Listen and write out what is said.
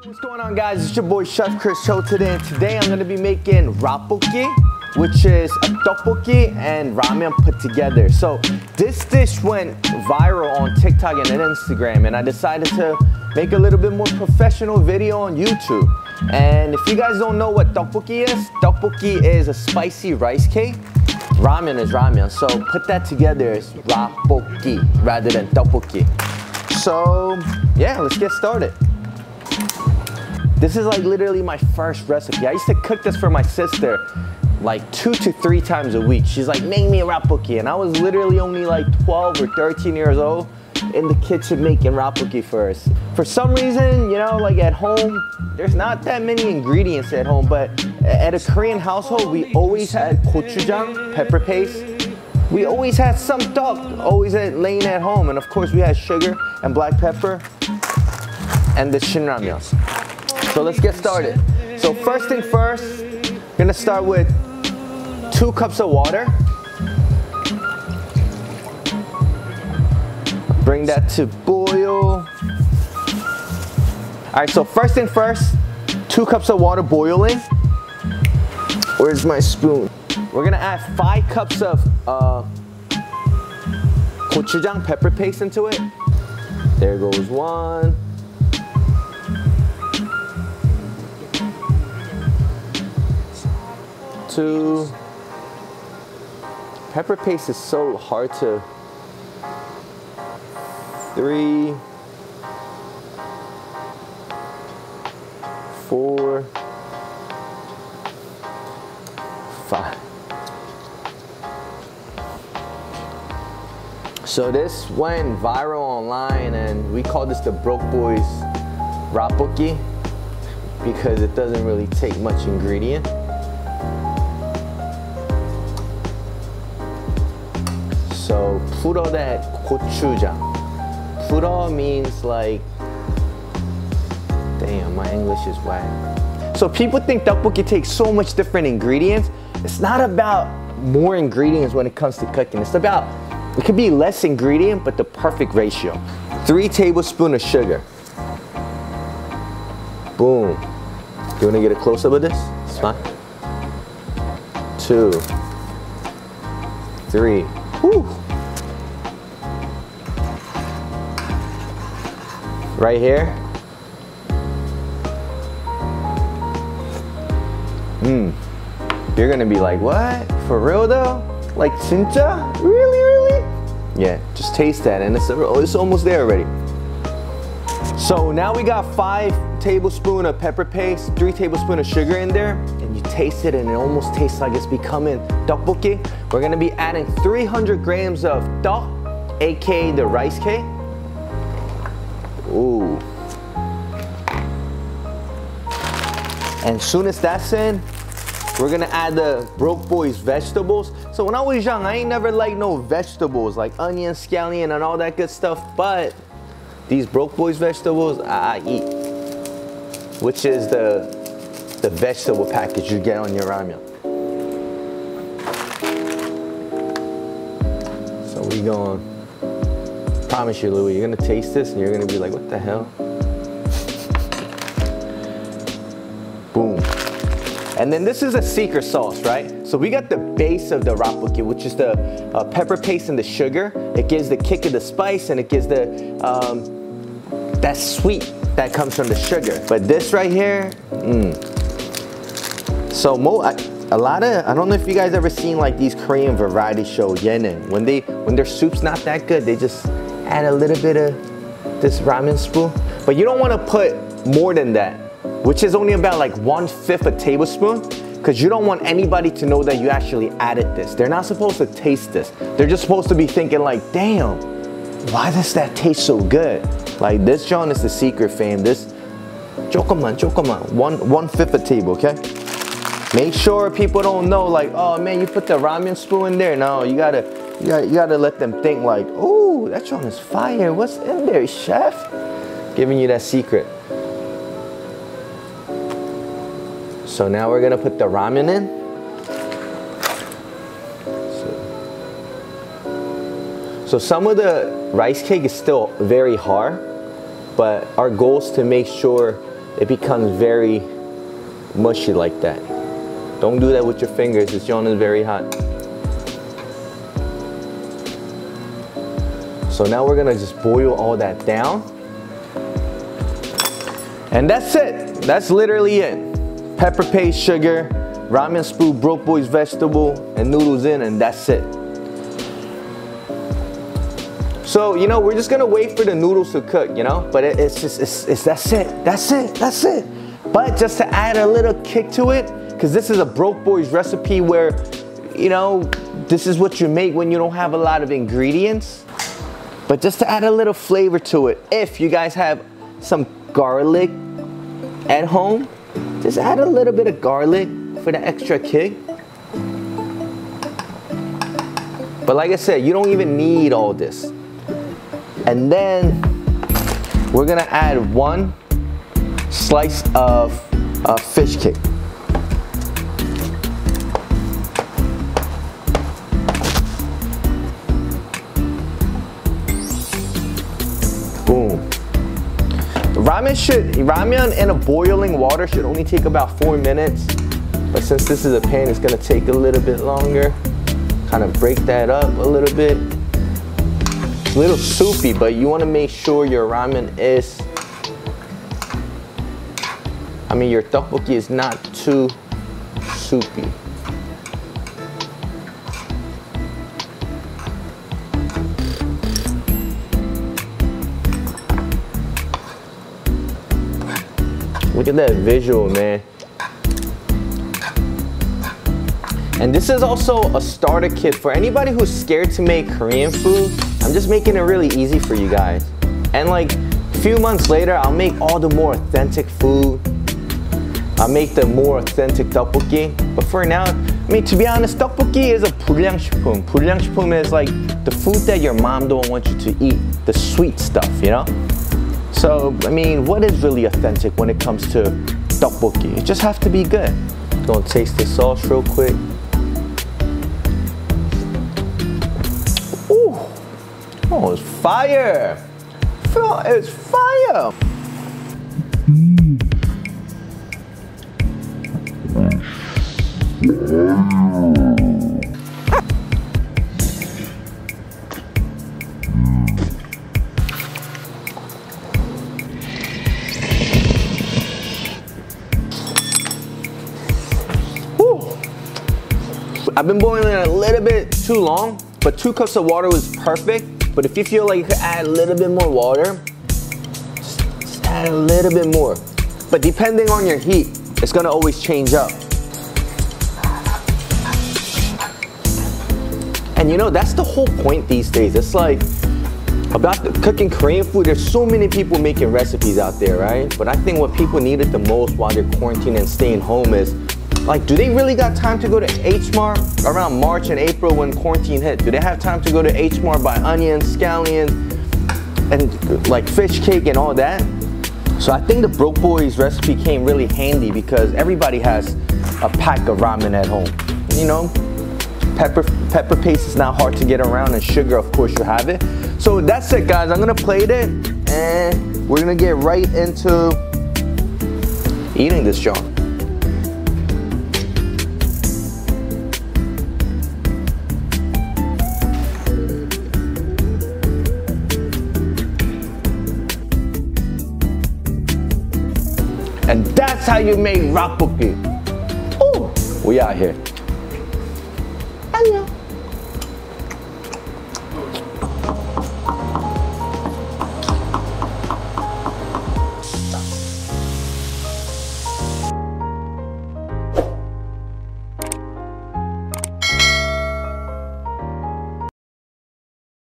What's going on, guys? It's your boy Chef Chris Cho today, and today I'm gonna be making rappoki, which is a tteokbokki and ramen put together. So this dish went viral on TikTok and Instagram, and I decided to make a little bit more professional video on YouTube. And if you guys don't know what tteokbokki is a spicy rice cake. Ramen is ramen, so put that together as rappoki rather than tteokbokki. So yeah, let's get started. This is like literally my first recipe. I used to cook this for my sister like 2 to 3 times a week. She's like, make me a rappoki. And I was literally only like 12 or 13 years old in the kitchen making rappoki for us. For some reason, you know, like at home, there's not that many ingredients at home, but at a Korean household, we always had gochujang, pepper paste. We always had some tteok, always laying at home. And of course, we had sugar and black pepper and the shinramyeon. So let's get started. So first thing first, I'm gonna start with 2 cups of water. Bring that to boil. All right, so first thing first, 2 cups of water boiling. Where's my spoon? We're gonna add 5 cups of gochujang pepper paste into it. There goes 1. 2. Pepper paste is so hard to. 3. 4. 5. So this went viral online, and we call this the Broke Boys rappoki because it doesn't really take much ingredient. So puro that gochujang. Puro means like, damn, my English is whack. So people think tteokbokki takes so much different ingredients. It's not about more ingredients when it comes to cooking. It's about, it could be less ingredient, but the perfect ratio. 3 tablespoons of sugar. Boom. You wanna get a close up of this? It's fine. 2, 3. Whew. Right here. You're gonna be like, what? For real though? Like 진짜? Really? Yeah, just taste that, and it's almost there already. So now we got 5 tablespoons of pepper paste, 3 tablespoons of sugar in there, and you taste it and it almost tastes like it's becoming tteokbokki. We're gonna be adding 300 grams of tteok, aka the rice cake. Ooh. And as soon as that's in, we're gonna add the Broke Boys vegetables. So when I was young, I ain't never liked no vegetables like onion, scallion, and all that good stuff, but these Broke Boys vegetables, I eat. Which is the vegetable package you get on your ramen. So we going, promise you, Louis, you're gonna taste this and you're gonna be like, what the hell? Boom. And then this is a secret sauce, right? So we got the base of the rappoki, which is the pepper paste and the sugar. It gives the kick of the spice, and it gives the that sweet that comes from the sugar. But this right here, So a lot of, I don't know if you guys ever seen like these Korean variety show yenin. When their soup's not that good, they just add a little bit of this ramen spoon. But you don't want to put more than that, which is only about like 1/5 a tablespoon, because you don't want anybody to know that you actually added this. They're not supposed to taste this. They're just supposed to be thinking like, damn, why does that taste so good? Like this John is the secret, fam. This, 조금만, 1/5 a table, okay? Make sure people don't know like, oh man, you put the ramen spoon in there. No, you gotta let them think like, oh, that John is fire. What's in there, chef? Giving you that secret. So now we're gonna put the ramen in. So some of the rice cake is still very hard, but our goal is to make sure it becomes very mushy like that. Don't do that with your fingers, this yawn is very hot. So now we're gonna just boil all that down. And that's it. That's literally it. Pepper paste, sugar, ramen spoon, broke boys vegetable, and noodles in, and that's it. So, you know, we're just gonna wait for the noodles to cook, you know? But that's it. But just to add a little kick to it, because this is a broke boys recipe where, you know, this is what you make when you don't have a lot of ingredients. But just to add a little flavor to it, if you guys have some garlic at home, just add a little bit of garlic for the extra kick. But like I said, you don't even need all this. And then we're gonna add 1 slice of fish cake. Boom. Ramen in a boiling water should only take about 4 minutes. But since this is a pan, it's gonna take a little bit longer. Kind of break that up a little bit. It's a little soupy, but you wanna make sure your ramen is, your tteokbokki is not too soupy. Look at that visual, man. And this is also a starter kit for anybody who's scared to make Korean food. I'm just making it really easy for you guys. And like a few months later, I'll make all the more authentic food. I'll make the more authentic tteokbokki. But for now, to be honest, tteokbokki is a 불량식품. 불량식품 is like the food that your mom don't want you to eat, the sweet stuff, you know? So, what is really authentic when it comes to tteokbokki? It just have to be good. Gonna taste the sauce real quick. Ooh, oh, it's fire! It's fire! I've been boiling it a little bit too long, but 2 cups of water was perfect. But if you feel like you could add a little bit more water, just add a little bit more. But depending on your heat, it's gonna always change up. And you know, that's the whole point these days. It's like, about cooking Korean food, there's so many people making recipes out there, right? But I think what people needed the most while they're quarantining and staying home is, like, do they really got time to go to H Mart around March and April when quarantine hit? Do they have time to go to H Mart, buy onions, scallions, and like fish cake and all that? So I think the Broke Boys recipe came really handy because everybody has a pack of ramen at home. You know, pepper paste is not hard to get around, and sugar, of course, you have it. So that's it, guys. I'm gonna plate it, and we're gonna get right into eating this jar. And that's how you make rakbokki. Oh, we out here. Hello.